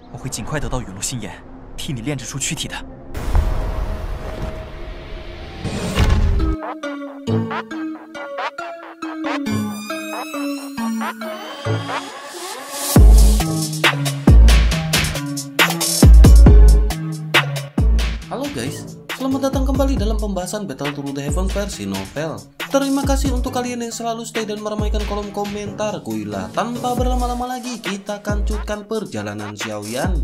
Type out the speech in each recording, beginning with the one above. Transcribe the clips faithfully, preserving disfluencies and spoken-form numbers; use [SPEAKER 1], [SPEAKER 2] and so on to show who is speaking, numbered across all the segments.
[SPEAKER 1] 我会尽快得到陨落心炎，替你炼制出躯体的。
[SPEAKER 2] Halo guys, selamat datang kembali dalam pembahasan Battle Through the Heavens versi novel. Terima kasih untuk kalian yang selalu stay dan meramaikan kolom komentar. Kuilah, tanpa berlama-lama lagi kita kancutkan perjalanan Xiaoyan.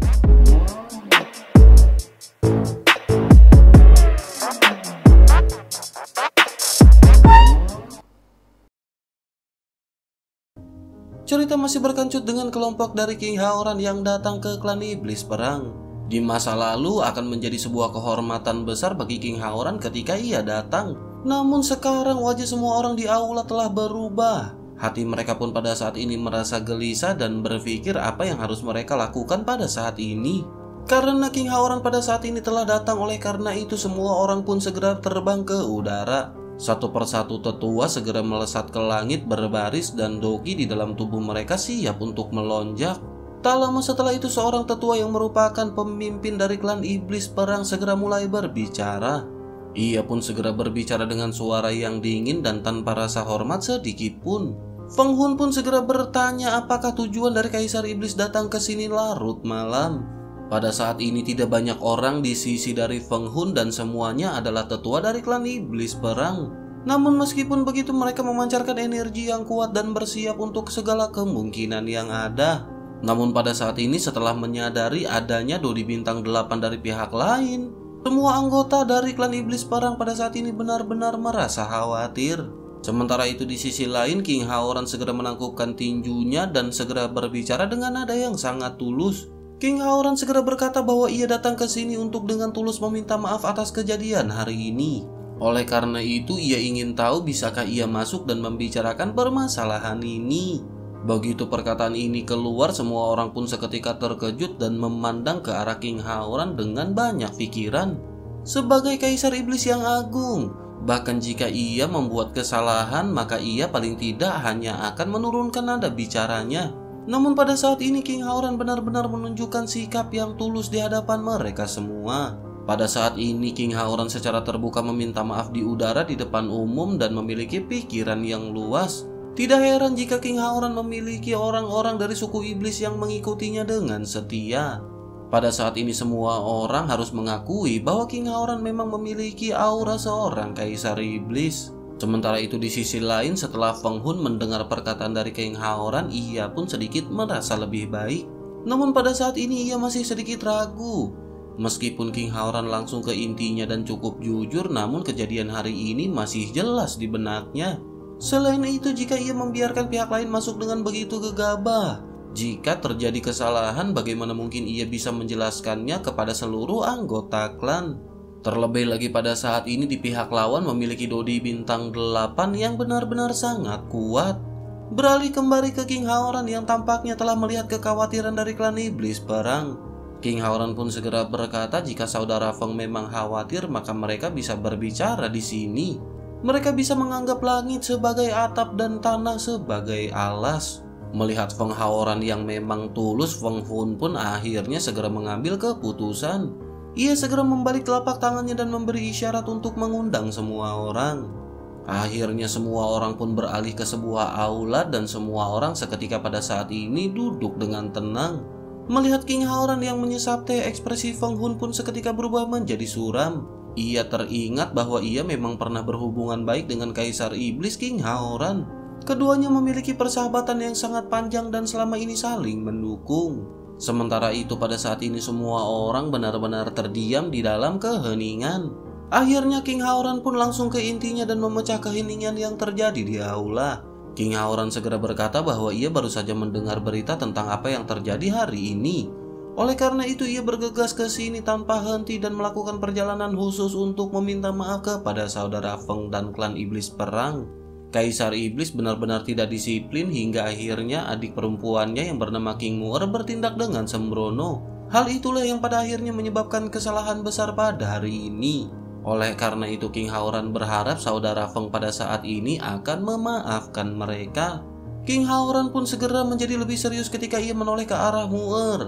[SPEAKER 2] Cerita masih berkancut dengan kelompok dari King Haoran yang datang ke klan iblis perang. Di masa lalu akan menjadi sebuah kehormatan besar bagi King Haoran ketika ia datang. Namun sekarang wajah semua orang di aula telah berubah. Hati mereka pun pada saat ini merasa gelisah dan berpikir apa yang harus mereka lakukan pada saat ini. Karena King Haoran pada saat ini telah datang, oleh karena itu semua orang pun segera terbang ke udara. Satu persatu tetua segera melesat ke langit berbaris dan doki di dalam tubuh mereka siap untuk melonjak. Tak lama setelah itu seorang tetua yang merupakan pemimpin dari klan iblis perang segera mulai berbicara. Ia pun segera berbicara dengan suara yang dingin dan tanpa rasa hormat sedikit pun. Feng Hun pun segera bertanya apakah tujuan dari Kaisar Iblis datang ke sini larut malam. Pada saat ini tidak banyak orang di sisi dari Feng Hun dan semuanya adalah tetua dari klan iblis perang. Namun meskipun begitu mereka memancarkan energi yang kuat dan bersiap untuk segala kemungkinan yang ada. Namun pada saat ini setelah menyadari adanya Dodi bintang delapan dari pihak lain, semua anggota dari klan iblis perang pada saat ini benar-benar merasa khawatir. Sementara itu di sisi lain King Haoran segera menangkupkan tinjunya dan segera berbicara dengan nada yang sangat tulus. King Haoran segera berkata bahwa ia datang ke sini untuk dengan tulus meminta maaf atas kejadian hari ini. Oleh karena itu ia ingin tahu bisakah ia masuk dan membicarakan permasalahan ini. Begitu perkataan ini keluar, semua orang pun seketika terkejut dan memandang ke arah King Haoran dengan banyak pikiran. Sebagai Kaisar Iblis yang agung, bahkan jika ia membuat kesalahan, maka ia paling tidak hanya akan menurunkan nada bicaranya. Namun pada saat ini King Haoran benar-benar menunjukkan sikap yang tulus di hadapan mereka semua. Pada saat ini King Haoran secara terbuka meminta maaf di udara di depan umum dan memiliki pikiran yang luas. Tidak heran jika King Haoran memiliki orang-orang dari suku iblis yang mengikutinya dengan setia. Pada saat ini semua orang harus mengakui bahwa King Haoran memang memiliki aura seorang Kaisar Iblis. Sementara itu di sisi lain setelah Feng Hun mendengar perkataan dari King Haoran, ia pun sedikit merasa lebih baik. Namun pada saat ini ia masih sedikit ragu. Meskipun King Haoran langsung ke intinya dan cukup jujur, namun kejadian hari ini masih jelas di benaknya. Selain itu, jika ia membiarkan pihak lain masuk dengan begitu gegabah, jika terjadi kesalahan, bagaimana mungkin ia bisa menjelaskannya kepada seluruh anggota klan? Terlebih lagi pada saat ini di pihak lawan memiliki Dodi bintang delapan yang benar-benar sangat kuat. Beralih kembali ke King Haoran yang tampaknya telah melihat kekhawatiran dari klan iblis perang. King Haoran pun segera berkata jika saudara Feng memang khawatir, maka mereka bisa berbicara di sini. Mereka bisa menganggap langit sebagai atap dan tanah sebagai alas. Melihat Feng Haoran yang memang tulus, Feng Hun pun akhirnya segera mengambil keputusan. Ia segera membalik telapak tangannya dan memberi isyarat untuk mengundang semua orang. Akhirnya semua orang pun beralih ke sebuah aula dan semua orang seketika pada saat ini duduk dengan tenang. Melihat King Haoran yang menyesap teh, ekspresi Feng Hun pun seketika berubah menjadi suram. Ia teringat bahwa ia memang pernah berhubungan baik dengan Kaisar Iblis King Haoran. Keduanya memiliki persahabatan yang sangat panjang dan selama ini saling mendukung. Sementara itu pada saat ini semua orang benar-benar terdiam di dalam keheningan. Akhirnya King Haoran pun langsung ke intinya dan memecah keheningan yang terjadi di aula. King Haoran segera berkata bahwa ia baru saja mendengar berita tentang apa yang terjadi hari ini. Oleh karena itu ia bergegas ke sini tanpa henti dan melakukan perjalanan khusus untuk meminta maaf kepada saudara Feng dan klan iblis perang. Kaisar Iblis benar-benar tidak disiplin hingga akhirnya adik perempuannya yang bernama King Muer bertindak dengan sembrono. Hal itulah yang pada akhirnya menyebabkan kesalahan besar pada hari ini. Oleh karena itu King Haoran berharap saudara Feng pada saat ini akan memaafkan mereka. King Haoran pun segera menjadi lebih serius ketika ia menoleh ke arah Muer.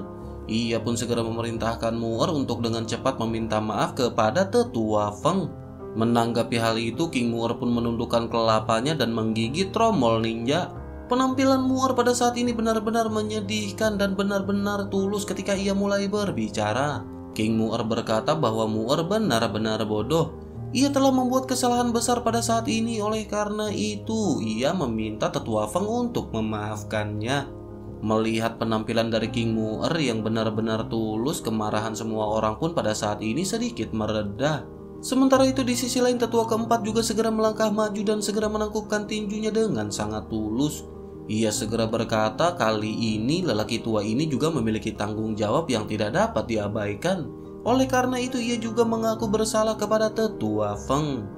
[SPEAKER 2] Ia pun segera memerintahkan Mu'er untuk dengan cepat meminta maaf kepada tetua Feng. Menanggapi hal itu, King Mu'er pun menundukkan kelapanya dan menggigit trommel ninja. Penampilan Mu'er pada saat ini benar-benar menyedihkan dan benar-benar tulus ketika ia mulai berbicara. King Mu'er berkata bahwa Mu'er benar-benar bodoh. Ia telah membuat kesalahan besar pada saat ini, oleh karena itu ia meminta tetua Feng untuk memaafkannya. Melihat penampilan dari King Mu'er yang benar-benar tulus, kemarahan semua orang pun pada saat ini sedikit mereda. Sementara itu di sisi lain tetua keempat juga segera melangkah maju dan segera menangkupkan tinjunya dengan sangat tulus. Ia segera berkata kali ini lelaki tua ini juga memiliki tanggung jawab yang tidak dapat diabaikan. Oleh karena itu ia juga mengaku bersalah kepada tetua Feng.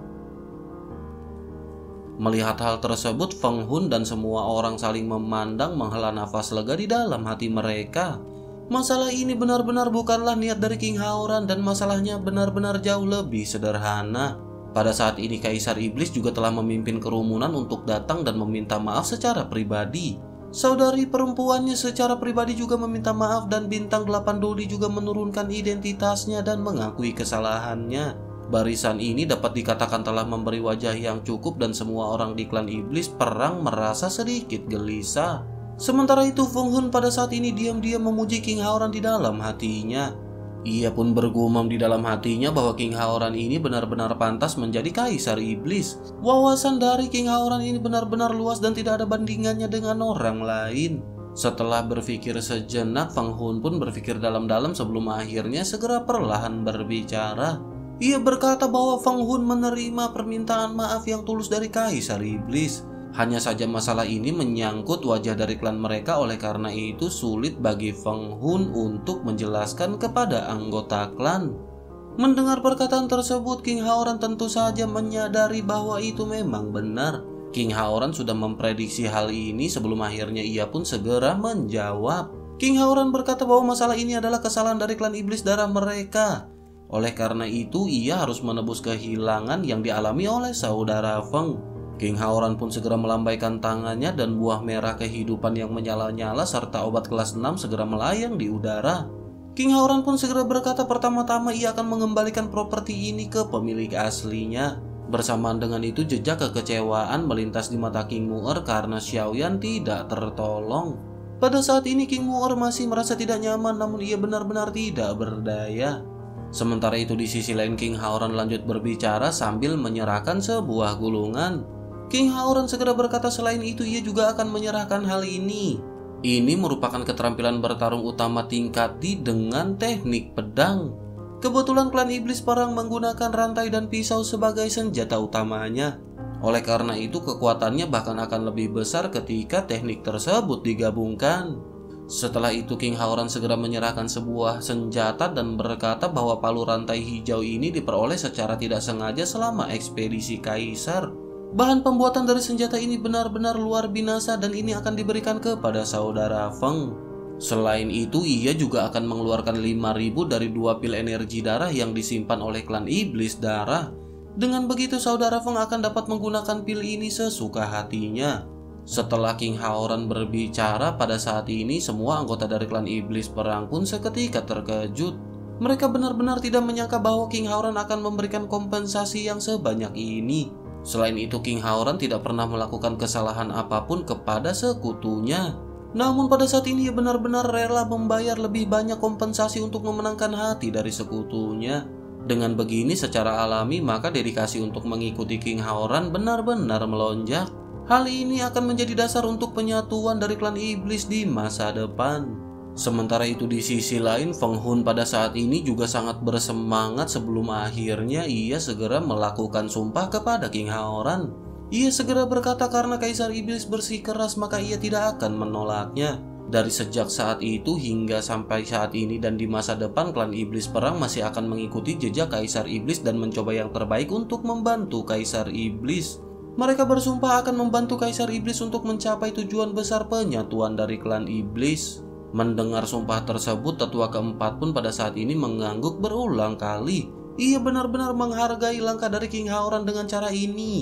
[SPEAKER 2] Melihat hal tersebut, Feng Hun dan semua orang saling memandang menghela nafas lega di dalam hati mereka. Masalah ini benar-benar bukanlah niat dari King Haoran dan masalahnya benar-benar jauh lebih sederhana. Pada saat ini Kaisar Iblis juga telah memimpin kerumunan untuk datang dan meminta maaf secara pribadi. Saudari perempuannya secara pribadi juga meminta maaf dan bintang delapan dodi juga menurunkan identitasnya dan mengakui kesalahannya. Barisan ini dapat dikatakan telah memberi wajah yang cukup dan semua orang di klan Iblis perang merasa sedikit gelisah. Sementara itu Feng Hun pada saat ini diam-diam memuji King Haoran di dalam hatinya. Ia pun bergumam di dalam hatinya bahwa King Haoran ini benar-benar pantas menjadi Kaisar Iblis. Wawasan dari King Haoran ini benar-benar luas dan tidak ada bandingannya dengan orang lain. Setelah berpikir sejenak, Feng Hun pun berpikir dalam-dalam sebelum akhirnya segera perlahan berbicara. Ia berkata bahwa Feng Hun menerima permintaan maaf yang tulus dari Kaisar Iblis. Hanya saja masalah ini menyangkut wajah dari klan mereka, oleh karena itu sulit bagi Feng Hun untuk menjelaskan kepada anggota klan. Mendengar perkataan tersebut, King Haoran tentu saja menyadari bahwa itu memang benar. King Haoran sudah memprediksi hal ini sebelum akhirnya ia pun segera menjawab. King Haoran berkata bahwa masalah ini adalah kesalahan dari klan Iblis darah mereka. Oleh karena itu ia harus menebus kehilangan yang dialami oleh saudara Feng. King Haoran pun segera melambaikan tangannya dan buah merah kehidupan yang menyala-nyala serta obat kelas enam segera melayang di udara. King Haoran pun segera berkata pertama-tama ia akan mengembalikan properti ini ke pemilik aslinya. Bersamaan dengan itu jejak kekecewaan melintas di mata King Mu'er karena Xiaoyan tidak tertolong. Pada saat ini King Mu'er masih merasa tidak nyaman, namun ia benar-benar tidak berdaya. Sementara itu di sisi lain King Haoran lanjut berbicara sambil menyerahkan sebuah gulungan. King Haoran segera berkata selain itu ia juga akan menyerahkan hal ini. Ini merupakan keterampilan bertarung utama tingkat D dengan teknik pedang. Kebetulan klan Iblis Perang menggunakan rantai dan pisau sebagai senjata utamanya. Oleh karena itu kekuatannya bahkan akan lebih besar ketika teknik tersebut digabungkan. Setelah itu King Haoran segera menyerahkan sebuah senjata dan berkata bahwa palu rantai hijau ini diperoleh secara tidak sengaja selama ekspedisi Kaisar. Bahan pembuatan dari senjata ini benar-benar luar binasa dan ini akan diberikan kepada saudara Feng. Selain itu ia juga akan mengeluarkan lima ribu dari dua pil energi darah yang disimpan oleh klan Iblis Darah. Dengan begitu saudara Feng akan dapat menggunakan pil ini sesuka hatinya. Setelah King Haoran berbicara pada saat ini semua anggota dari klan Iblis Perang pun seketika terkejut. Mereka benar-benar tidak menyangka bahwa King Haoran akan memberikan kompensasi yang sebanyak ini. Selain itu King Haoran tidak pernah melakukan kesalahan apapun kepada sekutunya. Namun pada saat ini ia benar-benar rela membayar lebih banyak kompensasi untuk memenangkan hati dari sekutunya. Dengan begini secara alami maka dedikasi untuk mengikuti King Haoran benar-benar melonjak. Hal ini akan menjadi dasar untuk penyatuan dari klan Iblis di masa depan. Sementara itu di sisi lain Feng Hun pada saat ini juga sangat bersemangat sebelum akhirnya ia segera melakukan sumpah kepada King Haoran. Ia segera berkata karena Kaisar Iblis bersikeras maka ia tidak akan menolaknya. Dari sejak saat itu hingga sampai saat ini dan di masa depan klan Iblis Perang masih akan mengikuti jejak Kaisar Iblis dan mencoba yang terbaik untuk membantu Kaisar Iblis. Mereka bersumpah akan membantu Kaisar Iblis untuk mencapai tujuan besar penyatuan dari klan Iblis. Mendengar sumpah tersebut, tetua keempat pun pada saat ini mengangguk berulang kali. Ia benar-benar menghargai langkah dari King Haoran dengan cara ini.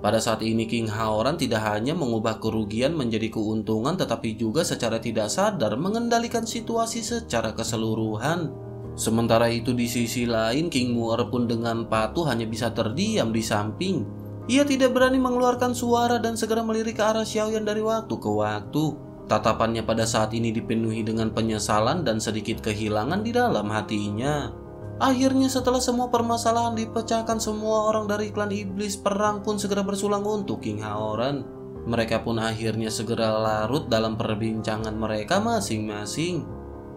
[SPEAKER 2] Pada saat ini King Haoran tidak hanya mengubah kerugian menjadi keuntungan, tetapi juga secara tidak sadar mengendalikan situasi secara keseluruhan. Sementara itu di sisi lain King Mu'er pun dengan patuh hanya bisa terdiam di samping. Ia tidak berani mengeluarkan suara dan segera melirik ke arah Xiaoyan dari waktu ke waktu. Tatapannya pada saat ini dipenuhi dengan penyesalan dan sedikit kehilangan di dalam hatinya. Akhirnya setelah semua permasalahan dipecahkan, semua orang dari klan iblis perang pun segera bersulang untuk King Haoran. Mereka pun akhirnya segera larut dalam perbincangan mereka masing-masing.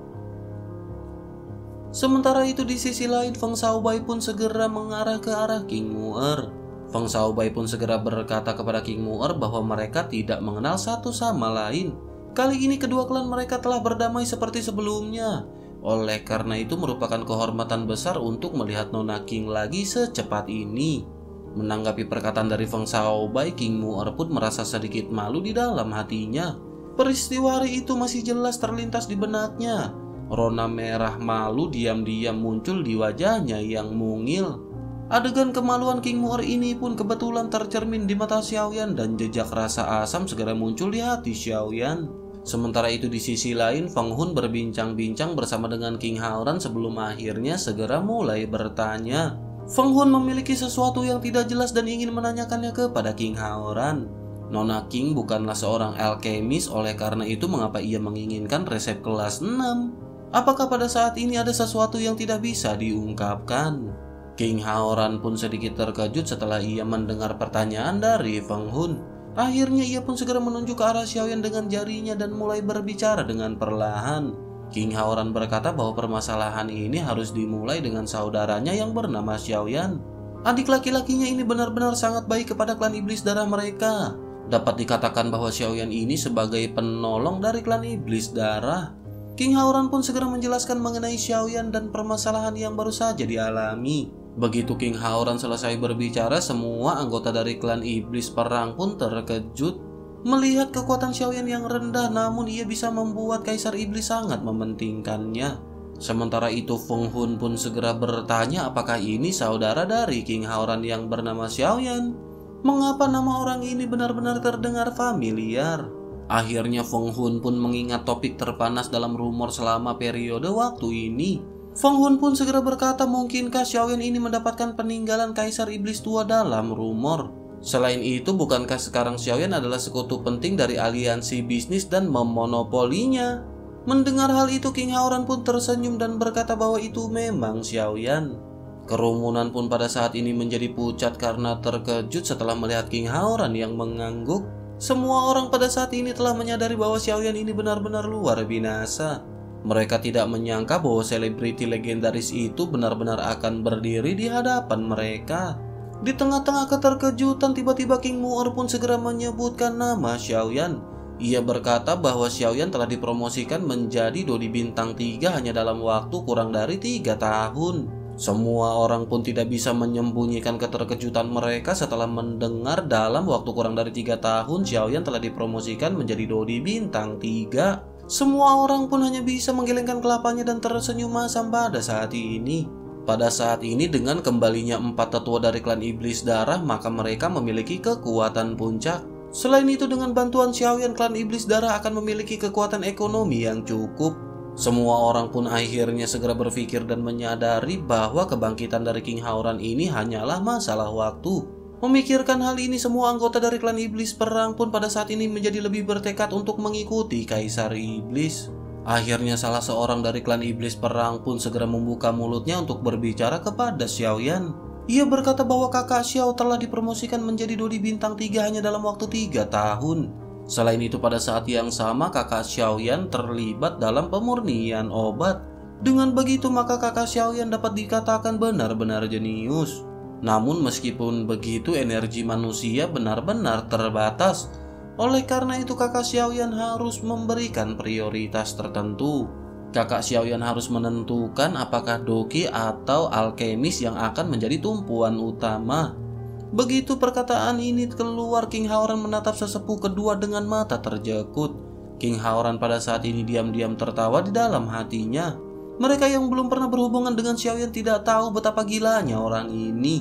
[SPEAKER 2] Sementara itu di sisi lain Feng Shaobai pun segera mengarah ke arah King Mu'er. Feng Shaobai pun segera berkata kepada King Mu'er bahwa mereka tidak mengenal satu sama lain. Kali ini kedua klan mereka telah berdamai seperti sebelumnya. Oleh karena itu merupakan kehormatan besar untuk melihat Nona King lagi secepat ini. Menanggapi perkataan dari Feng Shaobai, King Mu'er pun merasa sedikit malu di dalam hatinya. Peristiwa hari itu masih jelas terlintas di benaknya. Rona merah malu diam-diam muncul di wajahnya yang mungil. Adegan kemaluan King Mu'er ini pun kebetulan tercermin di mata Xiaoyan dan jejak rasa asam segera muncul di hati Xiaoyan. Sementara itu di sisi lain Feng Hun berbincang-bincang bersama dengan King Haoran sebelum akhirnya segera mulai bertanya. Feng Hun memiliki sesuatu yang tidak jelas dan ingin menanyakannya kepada King Haoran. Nona King bukanlah seorang alkemis, oleh karena itu mengapa ia menginginkan resep kelas enam? Apakah pada saat ini ada sesuatu yang tidak bisa diungkapkan? King Haoran pun sedikit terkejut setelah ia mendengar pertanyaan dari Feng Hun. Akhirnya ia pun segera menunjuk ke arah Xiaoyan dengan jarinya dan mulai berbicara dengan perlahan. King Haoran berkata bahwa permasalahan ini harus dimulai dengan saudaranya yang bernama Xiaoyan. Adik laki-lakinya ini benar-benar sangat baik kepada klan iblis darah mereka. Dapat dikatakan bahwa Xiaoyan ini sebagai penolong dari klan iblis darah. King Haoran pun segera menjelaskan mengenai Xiaoyan dan permasalahan yang baru saja dialami. Begitu King Haoran selesai berbicara, semua anggota dari klan iblis perang pun terkejut. Melihat kekuatan Xiaoyan yang rendah, namun ia bisa membuat Kaisar Iblis sangat mementingkannya. Sementara itu Feng Hun pun segera bertanya apakah ini saudara dari King Haoran yang bernama Xiaoyan. Mengapa nama orang ini benar-benar terdengar familiar? Akhirnya Feng Hun pun mengingat topik terpanas dalam rumor selama periode waktu ini. Feng Hun pun segera berkata, mungkinkah Xiaoyan ini mendapatkan peninggalan Kaisar Iblis tua dalam rumor? Selain itu, bukankah sekarang Xiaoyan adalah sekutu penting dari aliansi bisnis dan memonopolinya? Mendengar hal itu, King Haoran pun tersenyum dan berkata bahwa itu memang Xiaoyan. Kerumunan pun pada saat ini menjadi pucat karena terkejut setelah melihat King Haoran yang mengangguk. Semua orang pada saat ini telah menyadari bahwa Xiaoyan ini benar-benar luar binasa. Mereka tidak menyangka bahwa selebriti legendaris itu benar-benar akan berdiri di hadapan mereka. Di tengah-tengah keterkejutan, tiba-tiba King Mu'er pun segera menyebutkan nama Xiaoyan. Ia berkata bahwa Xiaoyan telah dipromosikan menjadi Dodi Bintang tiga hanya dalam waktu kurang dari tiga tahun. Semua orang pun tidak bisa menyembunyikan keterkejutan mereka setelah mendengar dalam waktu kurang dari tiga tahun Xiaoyan telah dipromosikan menjadi Dodi Bintang tiga. Semua orang pun hanya bisa menggelengkan kelapanya dan tersenyum masam pada saat ini. Pada saat ini dengan kembalinya empat tetua dari klan iblis darah, maka mereka memiliki kekuatan puncak. Selain itu dengan bantuan Xiaoyan, klan iblis darah akan memiliki kekuatan ekonomi yang cukup. Semua orang pun akhirnya segera berpikir dan menyadari bahwa kebangkitan dari King Haoran ini hanyalah masalah waktu. Memikirkan hal ini, semua anggota dari klan iblis perang pun pada saat ini menjadi lebih bertekad untuk mengikuti Kaisar Iblis. Akhirnya salah seorang dari klan iblis perang pun segera membuka mulutnya untuk berbicara kepada Xiaoyan. Ia berkata bahwa kakak Xiao telah dipromosikan menjadi Dodi Bintang tiga hanya dalam waktu tiga tahun. Selain itu pada saat yang sama kakak Xiaoyan terlibat dalam pemurnian obat. Dengan begitu maka kakak Xiaoyan dapat dikatakan benar-benar jenius. Namun meskipun begitu energi manusia benar-benar terbatas. Oleh karena itu kakak Xiaoyan harus memberikan prioritas tertentu. Kakak Xiaoyan harus menentukan apakah doki atau alkemis yang akan menjadi tumpuan utama. Begitu perkataan ini keluar, King Haoran menatap sesepuh kedua dengan mata terjekut. King Haoran pada saat ini diam-diam tertawa di dalam hatinya. Mereka yang belum pernah berhubungan dengan Xiaoyan tidak tahu betapa gilanya orang ini.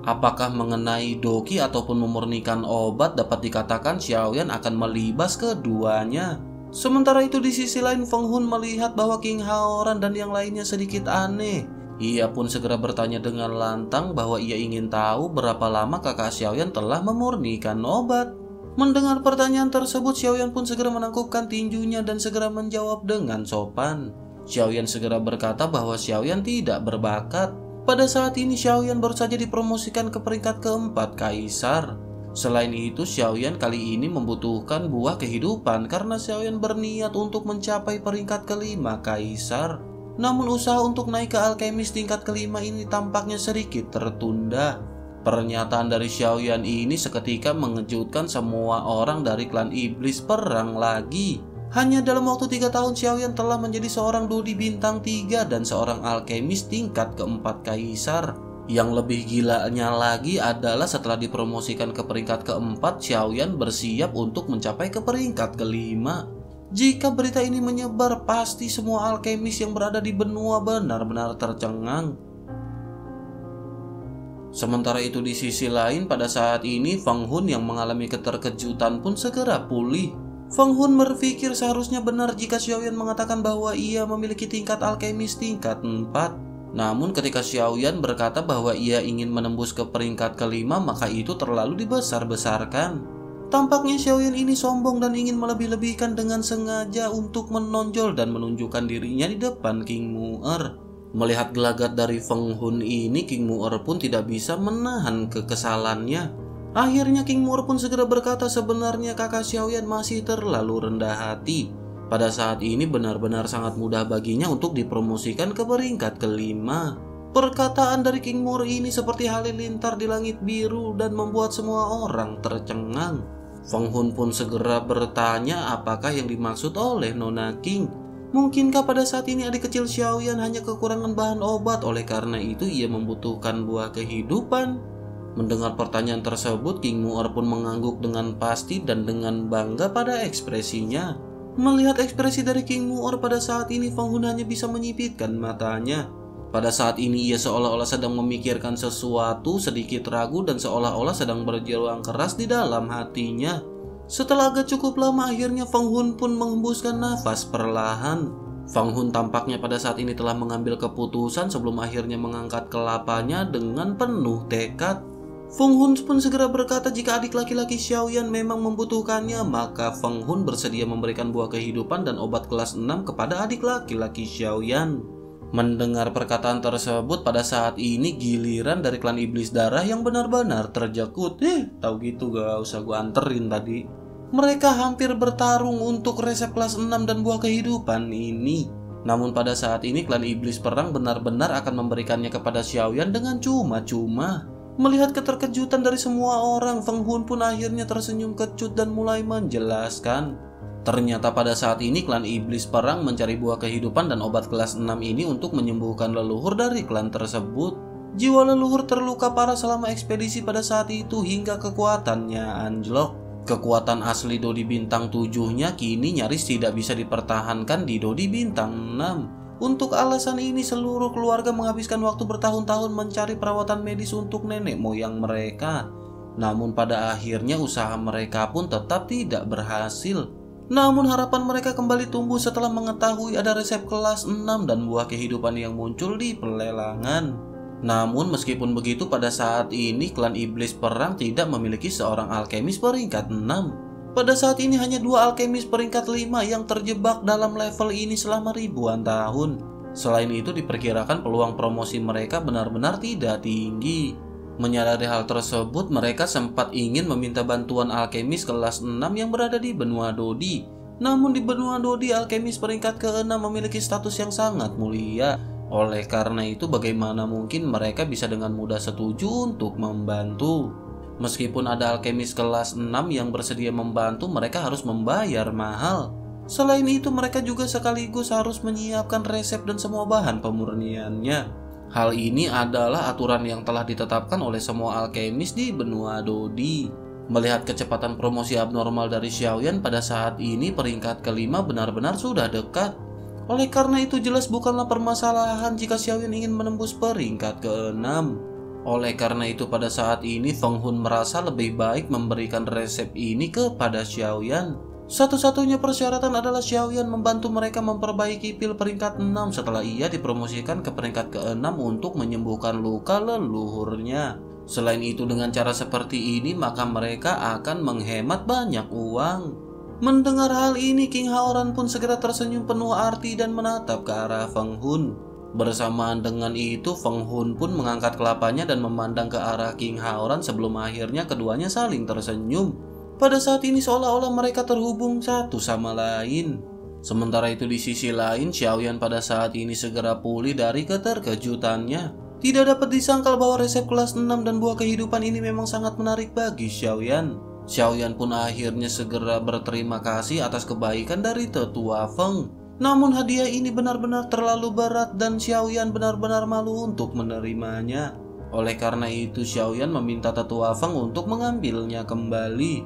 [SPEAKER 2] Apakah mengenai Doki ataupun memurnikan obat, dapat dikatakan Xiaoyan akan melibas keduanya. Sementara itu di sisi lain Feng Hun melihat bahwa King Haoran dan yang lainnya sedikit aneh. Ia pun segera bertanya dengan lantang bahwa ia ingin tahu berapa lama kakak Xiaoyan telah memurnikan obat. Mendengar pertanyaan tersebut, Xiaoyan pun segera menangkupkan tinjunya dan segera menjawab dengan sopan. Xiaoyan segera berkata bahwa Xiaoyan tidak berbakat. Pada saat ini Xiaoyan baru saja dipromosikan ke peringkat keempat kaisar. Selain itu, Xiaoyan kali ini membutuhkan buah kehidupan karena Xiaoyan berniat untuk mencapai peringkat kelima kaisar. Namun usaha untuk naik ke alkemis tingkat kelima ini tampaknya sedikit tertunda. Pernyataan dari Xiaoyan ini seketika mengejutkan semua orang dari klan iblis perang lagi. Hanya dalam waktu tiga tahun Xiaoyan telah menjadi seorang Dodi bintang tiga dan seorang alkemis tingkat keempat kaisar. Yang lebih gilanya lagi adalah setelah dipromosikan ke peringkat keempat, Xiaoyan bersiap untuk mencapai ke peringkat kelima. Jika berita ini menyebar, pasti semua alkemis yang berada di benua benar-benar tercengang. Sementara itu di sisi lain, pada saat ini Feng Hun yang mengalami keterkejutan pun segera pulih. Feng Hun berpikir seharusnya benar jika Xiaoyan mengatakan bahwa ia memiliki tingkat alkemis tingkat empat. Namun ketika Xiaoyan berkata bahwa ia ingin menembus ke peringkat kelima, maka itu terlalu dibesar-besarkan. Tampaknya Xiaoyan ini sombong dan ingin melebih-lebihkan dengan sengaja untuk menonjol dan menunjukkan dirinya di depan King Mu'er. Melihat gelagat dari Feng Hun ini, King Mu'er pun tidak bisa menahan kekesalannya. Akhirnya King Mu'er pun segera berkata sebenarnya kakak Xiaoyan masih terlalu rendah hati. Pada saat ini benar-benar sangat mudah baginya untuk dipromosikan ke peringkat kelima. Perkataan dari King Mu'er ini seperti halilintar di langit biru dan membuat semua orang tercengang. Feng Hun pun segera bertanya apakah yang dimaksud oleh Nona King. Mungkinkah pada saat ini adik kecil Xiaoyan hanya kekurangan bahan obat, oleh karena itu ia membutuhkan buah kehidupan? Mendengar pertanyaan tersebut, King Mu'er pun mengangguk dengan pasti dan dengan bangga pada ekspresinya. Melihat ekspresi dari King Mu'er pada saat ini, Feng Hun hanya bisa menyipitkan matanya. Pada saat ini ia seolah-olah sedang memikirkan sesuatu, sedikit ragu dan seolah-olah sedang berjuang keras di dalam hatinya. Setelah agak cukup lama, akhirnya Feng Hun pun menghembuskan nafas perlahan. Feng Hun tampaknya pada saat ini telah mengambil keputusan sebelum akhirnya mengangkat kelapanya dengan penuh tekad. Feng Hun pun segera berkata jika adik laki-laki Xiaoyan memang membutuhkannya, maka Feng Hun bersedia memberikan buah kehidupan dan obat kelas enam kepada adik laki-laki Xiaoyan. Mendengar perkataan tersebut, pada saat ini giliran dari klan iblis darah yang benar-benar terjakut. Eh, tahu gitu gak usah gua anterin tadi. Mereka hampir bertarung untuk resep kelas enam dan buah kehidupan ini. Namun pada saat ini klan iblis perang benar-benar akan memberikannya kepada Xiaoyan dengan cuma-cuma. Melihat keterkejutan dari semua orang, Feng Hun pun akhirnya tersenyum kecut dan mulai menjelaskan. Ternyata pada saat ini klan iblis perang mencari buah kehidupan dan obat kelas enam ini untuk menyembuhkan leluhur dari klan tersebut. Jiwa leluhur terluka parah selama ekspedisi pada saat itu hingga kekuatannya anjlok. Kekuatan asli Dodi bintang tujuh-nya kini nyaris tidak bisa dipertahankan di Dodi bintang enam. Untuk alasan ini seluruh keluarga menghabiskan waktu bertahun-tahun mencari perawatan medis untuk nenek moyang mereka. Namun pada akhirnya usaha mereka pun tetap tidak berhasil. Namun harapan mereka kembali tumbuh setelah mengetahui ada resep kelas enam dan buah kehidupan yang muncul di pelelangan. Namun meskipun begitu, pada saat ini klan iblis perang tidak memiliki seorang alkemis peringkat enam. Pada saat ini hanya dua alkemis peringkat lima yang terjebak dalam level ini selama ribuan tahun. Selain itu diperkirakan peluang promosi mereka benar-benar tidak tinggi. Menyadari hal tersebut, mereka sempat ingin meminta bantuan alkemis kelas enam yang berada di benua Dodi. Namun di benua Dodi, alkemis peringkat keenam memiliki status yang sangat mulia. Oleh karena itu bagaimana mungkin mereka bisa dengan mudah setuju untuk membantu. Meskipun ada alkemis kelas enam yang bersedia membantu, mereka harus membayar mahal. Selain itu mereka juga sekaligus harus menyiapkan resep dan semua bahan pemurniannya. Hal ini adalah aturan yang telah ditetapkan oleh semua alkemis di benua Dodi. Melihat kecepatan promosi abnormal dari Xiaoyan pada saat ini, peringkat kelima benar-benar sudah dekat. Oleh karena itu jelas bukanlah permasalahan jika Xiaoyan ingin menembus peringkat keenam. Oleh karena itu pada saat ini Feng Hun merasa lebih baik memberikan resep ini kepada Xiaoyan. Satu-satunya persyaratan adalah Xiaoyan membantu mereka memperbaiki pil peringkat enam setelah ia dipromosikan ke peringkat keenam untuk menyembuhkan luka leluhurnya. Selain itu dengan cara seperti ini maka mereka akan menghemat banyak uang. Mendengar hal ini King Haoran pun segera tersenyum penuh arti dan menatap ke arah Feng Hun. Bersamaan dengan itu Feng Hun pun mengangkat kelapanya dan memandang ke arah King Haoran sebelum akhirnya keduanya saling tersenyum. Pada saat ini seolah-olah mereka terhubung satu sama lain. Sementara itu di sisi lain Xiaoyan pada saat ini segera pulih dari keterkejutannya. Tidak dapat disangkal bahwa resep kelas enam dan buah kehidupan ini memang sangat menarik bagi Xiaoyan. Xiaoyan pun akhirnya segera berterima kasih atas kebaikan dari tetua Feng. Namun hadiah ini benar-benar terlalu berat dan Xiaoyan benar-benar malu untuk menerimanya. Oleh karena itu Xiaoyan meminta tetua Feng untuk mengambilnya kembali.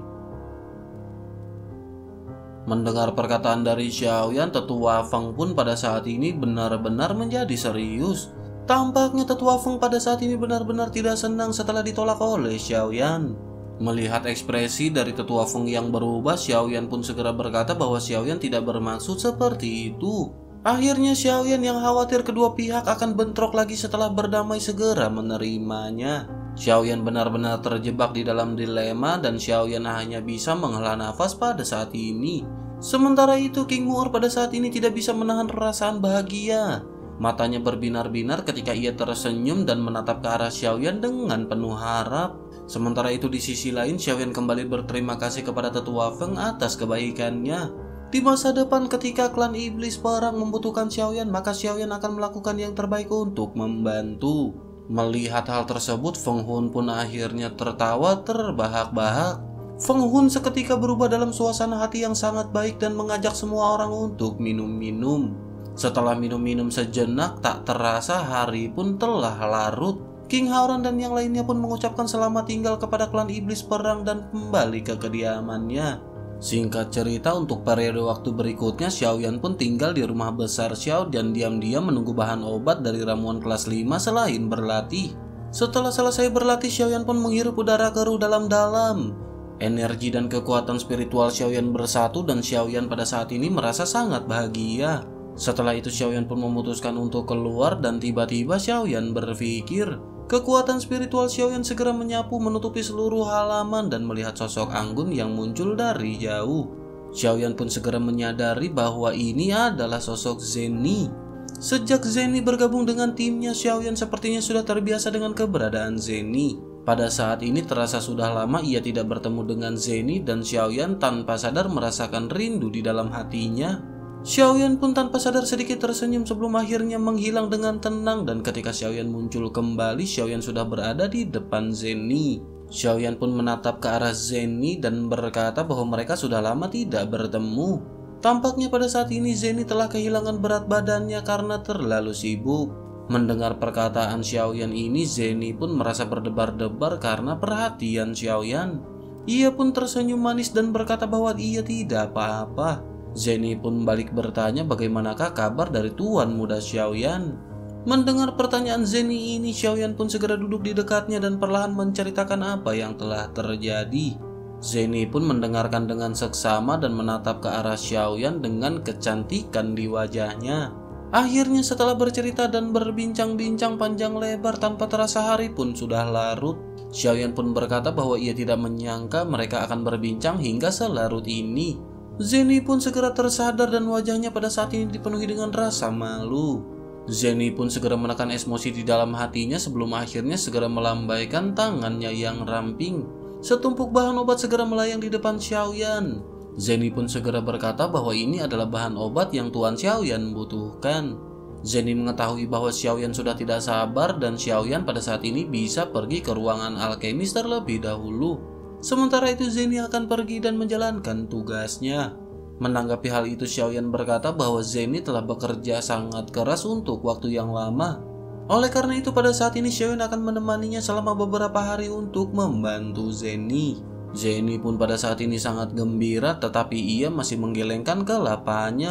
[SPEAKER 2] Mendengar perkataan dari Xiaoyan, tetua Feng pun pada saat ini benar-benar menjadi serius. Tampaknya tetua Feng pada saat ini benar-benar tidak senang setelah ditolak oleh Xiaoyan. Melihat ekspresi dari tetua Feng yang berubah, Xiaoyan pun segera berkata bahwa Xiaoyan tidak bermaksud seperti itu. Akhirnya Xiaoyan yang khawatir kedua pihak akan bentrok lagi setelah berdamai segera menerimanya. Xiaoyan benar-benar terjebak di dalam dilema dan Xiaoyan hanya bisa menghela nafas pada saat ini. Sementara itu King Mu'er pada saat ini tidak bisa menahan perasaan bahagia. Matanya berbinar-binar ketika ia tersenyum dan menatap ke arah Xiaoyan dengan penuh harap. Sementara itu di sisi lain Xiaoyan kembali berterima kasih kepada tetua Feng atas kebaikannya. Di masa depan ketika klan iblis perang membutuhkan Xiaoyan maka Xiaoyan akan melakukan yang terbaik untuk membantu. Melihat hal tersebut Feng Hun pun akhirnya tertawa terbahak-bahak. Feng Hun seketika berubah dalam suasana hati yang sangat baik dan mengajak semua orang untuk minum-minum. Setelah minum-minum sejenak tak terasa hari pun telah larut. King Haoran dan yang lainnya pun mengucapkan selamat tinggal kepada klan iblis perang dan kembali ke kediamannya. Singkat cerita untuk periode waktu berikutnya Xiaoyan pun tinggal di rumah besar Xiao dan diam-diam menunggu bahan obat dari ramuan kelas lima selain berlatih. Setelah selesai berlatih Xiaoyan pun menghirup udara keruh dalam-dalam. Energi dan kekuatan spiritual Xiaoyan bersatu dan Xiaoyan pada saat ini merasa sangat bahagia. Setelah itu Xiaoyan pun memutuskan untuk keluar dan tiba-tiba Xiaoyan berpikir. Kekuatan spiritual Xiaoyan segera menyapu menutupi seluruh halaman dan melihat sosok anggun yang muncul dari jauh. Xiaoyan pun segera menyadari bahwa ini adalah sosok Zeni. Sejak Zeni bergabung dengan timnya, Xiaoyan sepertinya sudah terbiasa dengan keberadaan Zeni. Pada saat ini terasa sudah lama ia tidak bertemu dengan Zeni dan Xiaoyan tanpa sadar merasakan rindu di dalam hatinya. Xiaoyan pun tanpa sadar sedikit tersenyum sebelum akhirnya menghilang dengan tenang dan ketika Xiaoyan muncul kembali, Xiaoyan sudah berada di depan Zeni. Xiaoyan pun menatap ke arah Zeni dan berkata bahwa mereka sudah lama tidak bertemu. Tampaknya pada saat ini Zeni telah kehilangan berat badannya karena terlalu sibuk. Mendengar perkataan Xiaoyan ini, Zeni pun merasa berdebar-debar karena perhatian Xiaoyan. Ia pun tersenyum manis dan berkata bahwa ia tidak apa-apa. Zeni pun balik bertanya bagaimanakah kabar dari tuan muda Xiaoyan. Mendengar pertanyaan Zeni ini, Xiaoyan pun segera duduk di dekatnya dan perlahan menceritakan apa yang telah terjadi. Zeni pun mendengarkan dengan seksama dan menatap ke arah Xiaoyan dengan kecantikan di wajahnya. Akhirnya setelah bercerita dan berbincang-bincang panjang lebar tanpa terasa hari pun sudah larut. Xiaoyan pun berkata bahwa ia tidak menyangka mereka akan berbincang hingga selarut ini. Zeni pun segera tersadar dan wajahnya pada saat ini dipenuhi dengan rasa malu. Zeni pun segera menekan emosi di dalam hatinya sebelum akhirnya segera melambaikan tangannya yang ramping. Setumpuk bahan obat segera melayang di depan Xiaoyan. Zeni pun segera berkata bahwa ini adalah bahan obat yang Tuan Xiaoyan butuhkan. Zeni mengetahui bahwa Xiaoyan sudah tidak sabar dan Xiaoyan pada saat ini bisa pergi ke ruangan alkemis terlebih dahulu. Sementara itu Zeni akan pergi dan menjalankan tugasnya. Menanggapi hal itu Xiaoyan berkata bahwa Zeni telah bekerja sangat keras untuk waktu yang lama. Oleh karena itu pada saat ini Xiaoyan akan menemaninya selama beberapa hari untuk membantu Zeni. Zeni pun pada saat ini sangat gembira tetapi ia masih menggelengkan kelapanya.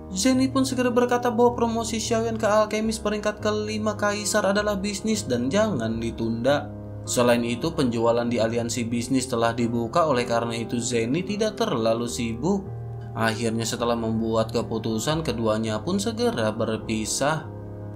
[SPEAKER 2] Zenny pun segera berkata bahwa promosi Xiaoyan ke alkemis peringkat kelima kaisar adalah bisnis dan jangan ditunda. Selain itu, penjualan di aliansi bisnis telah dibuka, oleh karena itu Zenny tidak terlalu sibuk. Akhirnya setelah membuat keputusan, keduanya pun segera berpisah.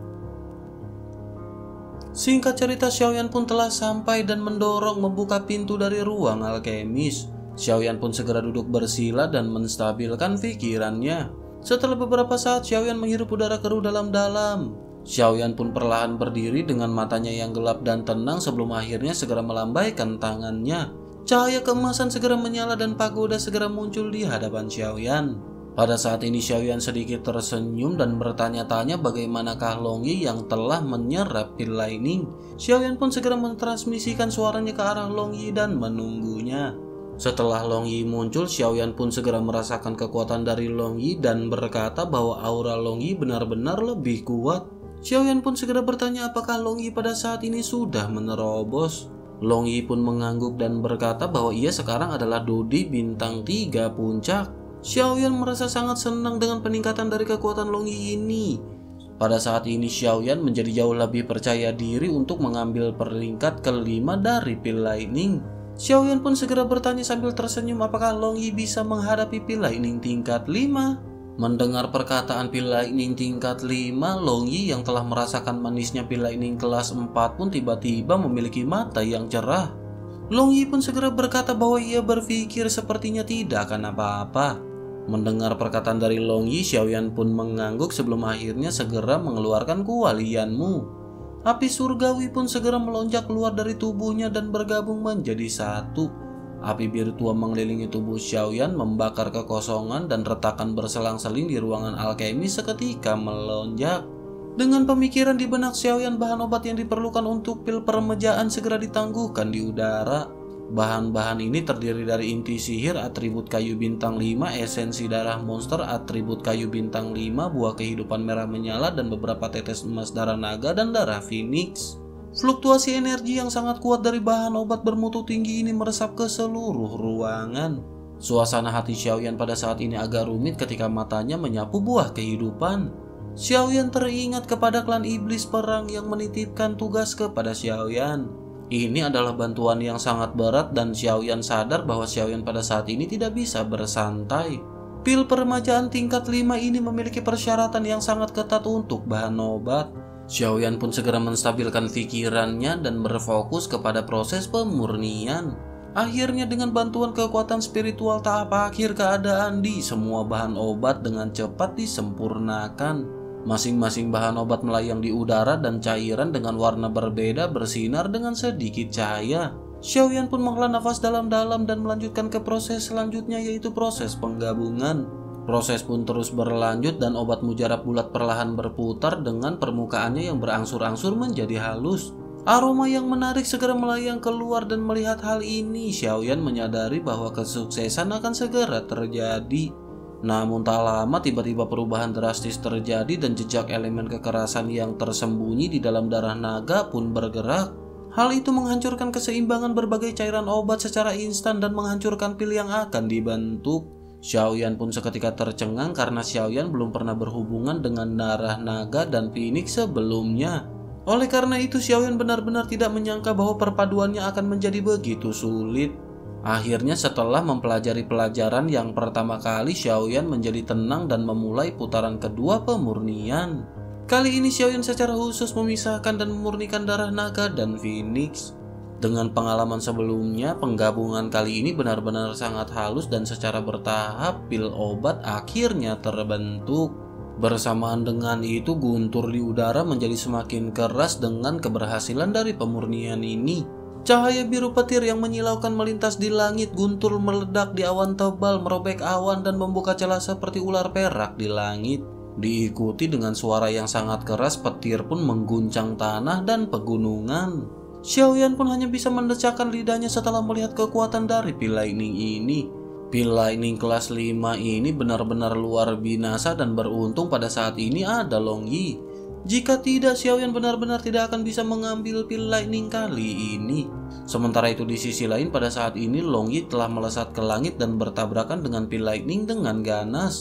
[SPEAKER 2] Singkat cerita, Xiaoyan pun telah sampai dan mendorong membuka pintu dari ruang alkemis. Xiaoyan pun segera duduk bersila dan menstabilkan pikirannya. Setelah beberapa saat, Xiaoyan menghirup udara keruh dalam-dalam. Xiaoyan pun perlahan berdiri dengan matanya yang gelap dan tenang sebelum akhirnya segera melambaikan tangannya. Cahaya keemasan segera menyala dan pagoda segera muncul di hadapan Xiaoyan. Pada saat ini Xiaoyan sedikit tersenyum dan bertanya-tanya bagaimanakah Long Yi yang telah menyerap pil lightning. Xiaoyan pun segera mentransmisikan suaranya ke arah Long Yi dan menunggunya. Setelah Long Yi muncul, Xiaoyan pun segera merasakan kekuatan dari Long Yi dan berkata bahwa aura Long Yi benar-benar lebih kuat. Xiaoyan pun segera bertanya apakah Long Yi pada saat ini sudah menerobos. Long Yi pun mengangguk dan berkata bahwa ia sekarang adalah Dodi bintang tiga puncak. Xiaoyan merasa sangat senang dengan peningkatan dari kekuatan Long Yi ini. Pada saat ini Xiaoyan menjadi jauh lebih percaya diri untuk mengambil peringkat kelima dari pil lightning. Xiaoyan pun segera bertanya sambil tersenyum apakah Long Yi bisa menghadapi pil lightning tingkat lima. Mendengar perkataan pil lightning tingkat lima, Long Yi yang telah merasakan manisnya pil lightning kelas empat pun tiba-tiba memiliki mata yang cerah. Long Yi pun segera berkata bahwa ia berpikir sepertinya tidak akan apa-apa. Mendengar perkataan dari Long Yi, Xiaoyan pun mengangguk sebelum akhirnya segera mengeluarkan kualianmu. Api surgawi pun segera melonjak keluar dari tubuhnya dan bergabung menjadi satu. Api biru tua mengelilingi tubuh Xiaoyan, membakar kekosongan dan retakan berselang-seling di ruangan alkemi seketika melonjak. Dengan pemikiran di benak Xiaoyan, bahan obat yang diperlukan untuk pil permejaan segera ditangguhkan di udara. Bahan-bahan ini terdiri dari inti sihir, atribut kayu bintang lima, esensi darah monster, atribut kayu bintang lima, buah kehidupan merah menyala, dan beberapa tetes emas darah naga dan darah phoenix. Fluktuasi energi yang sangat kuat dari bahan obat bermutu tinggi ini meresap ke seluruh ruangan. Suasana hati Xiaoyan pada saat ini agak rumit ketika matanya menyapu buah kehidupan. Xiaoyan teringat kepada klan iblis perang yang menitipkan tugas kepada Xiaoyan. Ini adalah bantuan yang sangat berat dan Xiaoyan sadar bahwa Xiaoyan pada saat ini tidak bisa bersantai. Pil peremajaan tingkat lima ini memiliki persyaratan yang sangat ketat untuk bahan obat. Xiaoyan pun segera menstabilkan pikirannya dan berfokus kepada proses pemurnian. Akhirnya dengan bantuan kekuatan spiritual tahap akhir, keadaan di semua bahan obat dengan cepat disempurnakan. Masing-masing bahan obat melayang di udara dan cairan dengan warna berbeda bersinar dengan sedikit cahaya. Xiaoyan pun menghela nafas dalam-dalam dan melanjutkan ke proses selanjutnya, yaitu proses penggabungan. Proses pun terus berlanjut dan obat mujarab bulat perlahan berputar dengan permukaannya yang berangsur-angsur menjadi halus. Aroma yang menarik segera melayang keluar dan melihat hal ini, Xiaoyan menyadari bahwa kesuksesan akan segera terjadi. Namun tak lama tiba-tiba perubahan drastis terjadi dan jejak elemen kekerasan yang tersembunyi di dalam darah naga pun bergerak. Hal itu menghancurkan keseimbangan berbagai cairan obat secara instan dan menghancurkan pil yang akan dibentuk. Xiaoyan pun seketika tercengang karena Xiaoyan belum pernah berhubungan dengan darah naga dan phoenix sebelumnya. Oleh karena itu Xiaoyan benar-benar tidak menyangka bahwa perpaduannya akan menjadi begitu sulit. Akhirnya setelah mempelajari pelajaran yang pertama kali, Xiaoyan menjadi tenang dan memulai putaran kedua pemurnian. Kali ini Xiaoyan secara khusus memisahkan dan memurnikan darah naga dan phoenix. Dengan pengalaman sebelumnya, penggabungan kali ini benar-benar sangat halus dan secara bertahap pil obat akhirnya terbentuk. Bersamaan dengan itu, guntur di udara menjadi semakin keras dengan keberhasilan dari pemurnian ini. Cahaya biru petir yang menyilaukan melintas di langit, guntur meledak di awan tebal, merobek awan dan membuka celah seperti ular perak di langit. Diikuti dengan suara yang sangat keras, petir pun mengguncang tanah dan pegunungan. Xiaoyan pun hanya bisa mendecakkan lidahnya setelah melihat kekuatan dari pil lightning ini. Pil lightning kelas lima ini benar-benar luar binasa dan beruntung pada saat ini ada Long Yi. Jika tidak, Xiaoyan benar-benar tidak akan bisa mengambil pil lightning kali ini. Sementara itu di sisi lain, pada saat ini Long Yi telah melesat ke langit dan bertabrakan dengan pil lightning dengan ganas.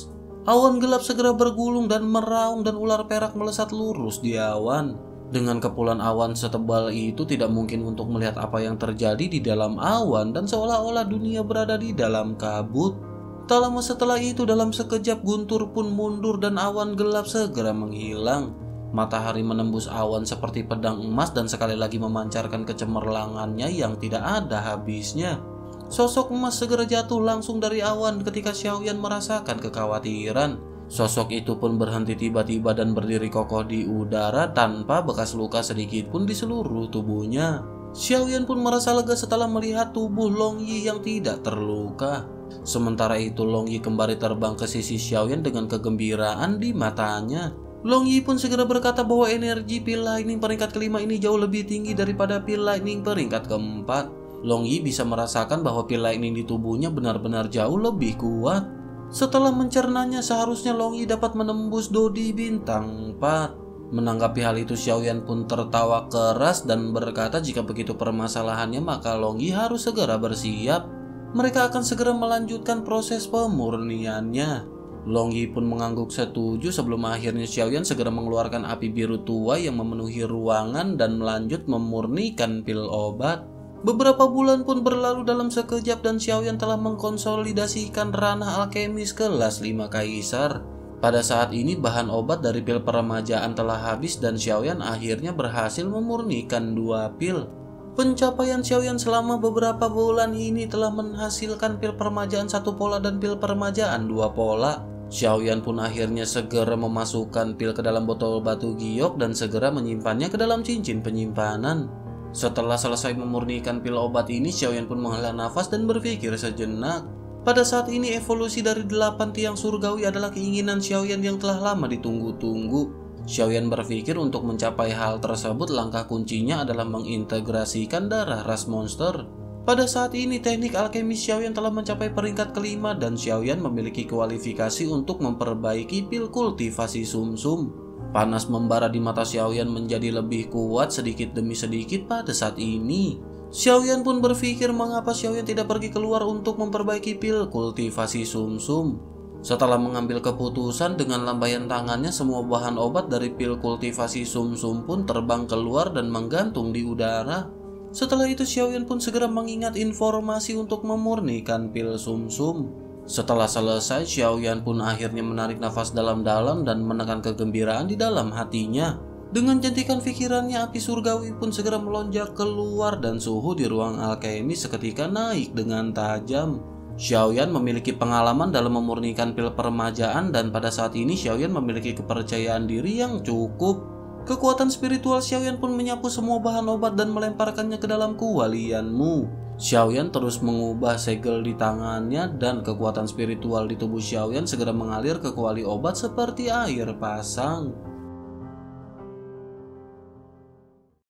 [SPEAKER 2] Awan gelap segera bergulung dan meraung dan ular perak melesat lurus di awan. Dengan kepulan awan setebal itu tidak mungkin untuk melihat apa yang terjadi di dalam awan dan seolah-olah dunia berada di dalam kabut. Tak lama setelah itu dalam sekejap Guntur pun mundur dan awan gelap segera menghilang. Matahari menembus awan seperti pedang emas dan sekali lagi memancarkan kecemerlangannya yang tidak ada habisnya. Sosok emas segera jatuh langsung dari awan ketika Xiaoyan merasakan kekhawatiran. Sosok itu pun berhenti tiba-tiba dan berdiri kokoh di udara tanpa bekas luka sedikit pun di seluruh tubuhnya. Xiaoyan pun merasa lega setelah melihat tubuh Long Yi yang tidak terluka. Sementara itu Long Yi kembali terbang ke sisi Xiaoyan dengan kegembiraan di matanya. Long Yi pun segera berkata bahwa energi pil lightning peringkat kelima ini jauh lebih tinggi daripada pil lightning peringkat keempat. Long Yi bisa merasakan bahwa pil lightning di tubuhnya benar-benar jauh lebih kuat. Setelah mencernanya seharusnya Long Yi dapat menembus Dodi bintang empat. Menanggapi hal itu Xiaoyan pun tertawa keras dan berkata jika begitu permasalahannya maka Long Yi harus segera bersiap. Mereka akan segera melanjutkan proses pemurniannya. Long Yi pun mengangguk setuju sebelum akhirnya Xiaoyan segera mengeluarkan api biru tua yang memenuhi ruangan dan melanjut memurnikan pil obat. Beberapa bulan pun berlalu dalam sekejap dan Xiaoyan telah mengkonsolidasikan ranah alkemis kelas lima kaisar. Pada saat ini bahan obat dari pil peremajaan telah habis dan Xiaoyan akhirnya berhasil memurnikan dua pil. Pencapaian Xiaoyan selama beberapa bulan ini telah menghasilkan pil peremajaan satu pola dan pil peremajaan dua pola. Xiaoyan pun akhirnya segera memasukkan pil ke dalam botol batu giok dan segera menyimpannya ke dalam cincin penyimpanan. Setelah selesai memurnikan pil obat ini, Xiaoyan pun menghela nafas dan berpikir sejenak. Pada saat ini evolusi dari delapan tiang surgawi adalah keinginan Xiaoyan yang telah lama ditunggu-tunggu. Xiaoyan berpikir untuk mencapai hal tersebut langkah kuncinya adalah mengintegrasikan darah ras monster. Pada saat ini teknik alkemis Xiaoyan telah mencapai peringkat kelima dan Xiaoyan memiliki kualifikasi untuk memperbaiki pil kultivasi sumsum. Panas membara di mata Xiaoyan menjadi lebih kuat sedikit demi sedikit pada saat ini. Xiaoyan pun berpikir mengapa Xiaoyan tidak pergi keluar untuk memperbaiki pil kultivasi sumsum. Setelah mengambil keputusan dengan lambaian tangannya semua bahan obat dari pil kultivasi sumsum pun terbang keluar dan menggantung di udara. Setelah itu Xiaoyan pun segera mengingat informasi untuk memurnikan pil sumsum. Setelah selesai, Xiaoyan pun akhirnya menarik nafas dalam-dalam dan menekan kegembiraan di dalam hatinya. Dengan jentikan pikirannya, api surgawi pun segera melonjak keluar dan suhu di ruang alkemi seketika naik dengan tajam. Xiaoyan memiliki pengalaman dalam memurnikan pil peremajaan dan pada saat ini Xiaoyan memiliki kepercayaan diri yang cukup. Kekuatan spiritual Xiaoyan pun menyapu semua bahan obat dan melemparkannya ke dalam kualianmu. Xiaoyan terus mengubah segel di tangannya dan kekuatan spiritual di tubuh Xiaoyan segera mengalir ke kuali obat seperti air pasang.